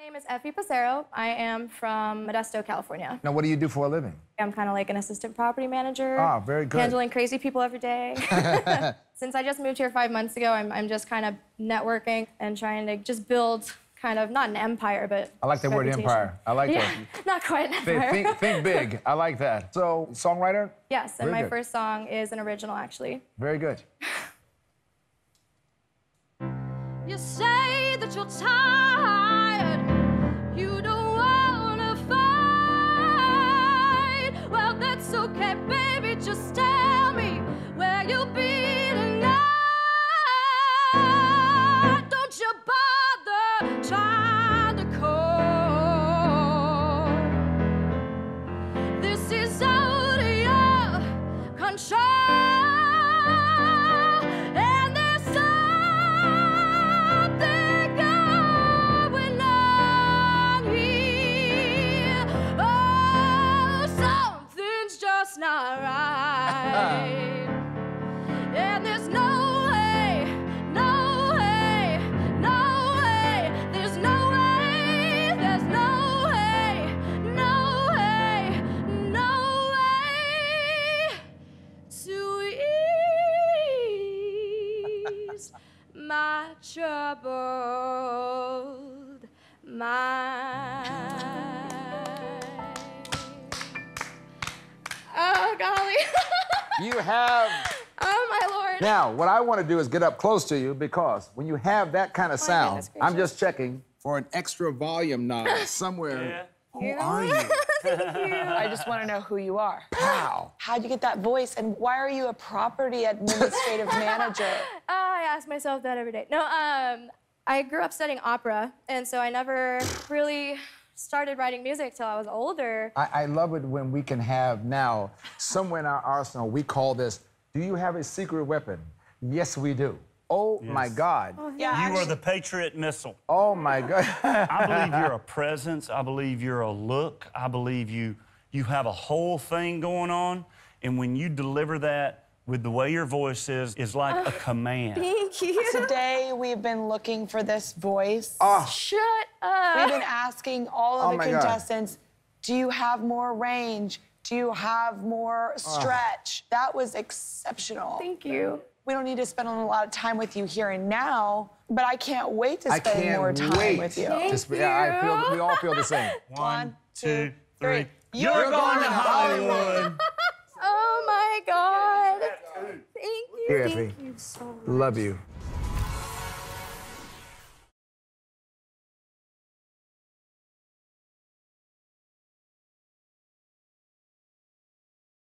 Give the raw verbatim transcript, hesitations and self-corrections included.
My name is Effie Passero. I am from Modesto, California. Now, what do you do for a living? I'm kind of like an assistant property manager. Ah, very good. Handling crazy people every day. Since I just moved here five months ago, I'm, I'm just kind of networking and trying to just build kind of, not an empire, but I like the word empire. I like yeah, that. not quite an empire. Think, think, think big. I like that. So, songwriter? Yes, and very my good. first song is an original, actually. Very good. You say that you're tired, you don't wanna fight. Well, that's okay, baby, just tell me where you'll be tonight. Don't you bother trying to call. This is out of your control. Not right. And there's no way, no way, no way, there's no way, there's no way, no way, no way to ease my troubled mind. Oh, golly. You have... Oh, my Lord. Now, what I want to do is get up close to you because when you have that kind of Oh, sound, I'm just checking for an extra volume knob somewhere. Yeah. Who You? are you? I just want to know who you are. Pow. How'd you get that voice, and why are you a property administrative manager? I ask myself that every day. No, um, I grew up studying opera, and so I never really started writing music till I was older. I, I love it when we can have now, somewhere in our arsenal, we call this, do you have a secret weapon? Yes, we do. Oh, Yes. my God. Oh, Yeah, You actually, are the Patriot missile. Oh, my God. I believe you're a presence. I believe you're a look. I believe you you have a whole thing going on. And when you deliver that with the way your voice is, is like uh, a command. Thank you. today we've been looking for this voice. Oh, Shut We've up. been asking all of Oh the my God. contestants, do you have more range? Do you have more stretch? That was exceptional. Thank you. We don't need to spend a lot of time with you here and now, but I can't wait to I spend can't more time wait. with you. Thank Just- yeah, I feel, we all feel the same. One, two, three. You're You're going going to to Hollywood. Oh, my God. Thank you. Here, Thank Effie. you so much. Love you.